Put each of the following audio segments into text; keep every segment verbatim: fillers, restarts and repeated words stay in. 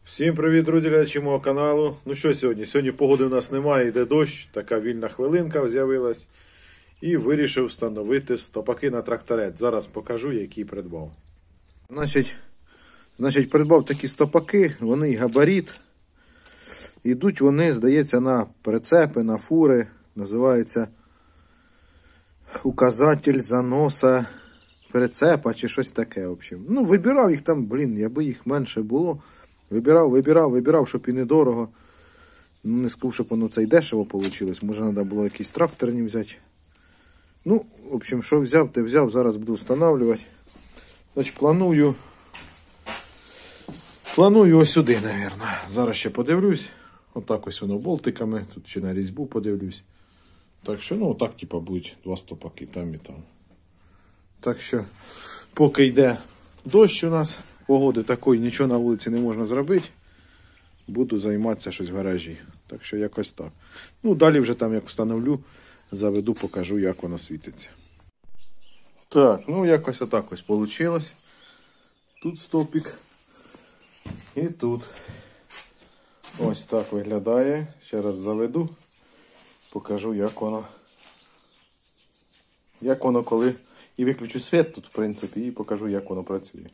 Всім привіт, друзі, глядачі мого каналу. Ну що сьогодні? Сьогодні погоди у нас немає, йде дощ, така вільна хвилинка з'явилась. І вирішив встановити стопаки на тракторець. Зараз покажу, які придбав. Значить, значить придбав такі стопаки, вони габарит. Йдуть вони, здається, на прицепи, на фури. Називається указатель заноса прицепа чи щось таке. В общем. Ну, вибирав їх там, блін, якби їх менше було. Вибирав, вибирав, вибирав, щоб і недорого. Ну, не скажу, щоб воно це й дешево вийшло. Може, треба було якісь тракторні взяти. Ну, в общем, що взяв, те взяв. Зараз буду встановлювати. Значить, планую. Планую ось сюди, мабуть. Зараз ще подивлюсь. Отак ось воно болтиками. Тут ще на різьбу подивлюсь. Так що, ну, отак, типа, будуть два стопаки там і там. Так що, поки йде дощ у нас, погоди такої, нічого на вулиці не можна зробити, буду займатися щось в гаражі. Так що якось так. Ну, далі вже там як встановлю, заведу, покажу, як воно світиться. Так, ну якось отак ось вийшло. Тут стовпик. І тут. Ось так виглядає. Ще раз заведу, покажу, як воно. Як воно коли... І виключу світ тут, в принципі, і покажу, як воно працює.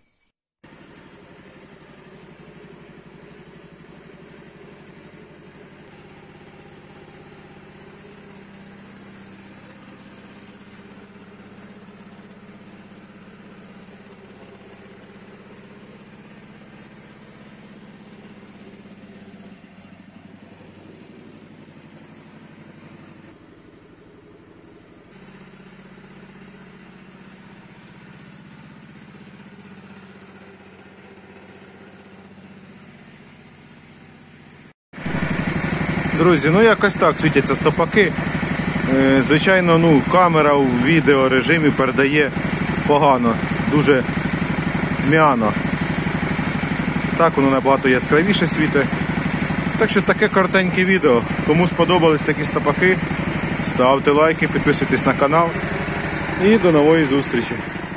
Друзі, ну якось так світяться стопаки. Звичайно, ну, камера у відеорежимі передає погано, дуже м'яно. Так воно набагато яскравіше світить. Так що таке коротеньке відео. Кому сподобались такі стопаки, ставте лайки, підписуйтесь на канал. І до нової зустрічі.